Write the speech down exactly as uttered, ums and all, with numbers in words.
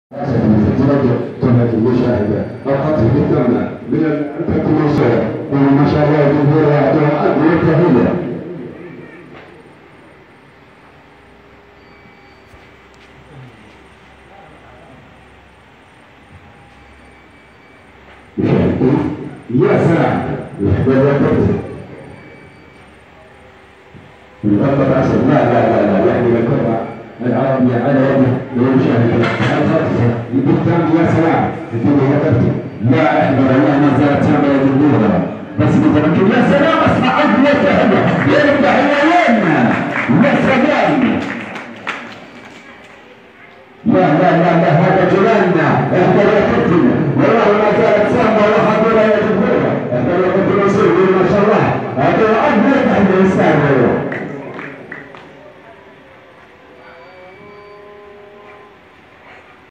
قناة المشاهدة القطع بالتامة من الأنفة المنصورة وما شاء الله الجمهور يعطوها أجمل تحية. يا سلام يحبذ يكتب الغلطة عشر لا لا لا لا يحمل الكرة العربية على يده للمشاهدة الخطفة بالتام. يا سلام يقول يا كابتن لا احضر الله ما زالت تامة يجبرها بس متمكن. يا سلام اسمع عبد يا سهل يرفع العين يا سلام. لا لا لا لا هذا جيراننا احضر يا كابتن والله ما زالت تامة ولا حضر يجبرها. احضر يا كابتن منصور ما شاء الله هذا عبد يفتح الانسان.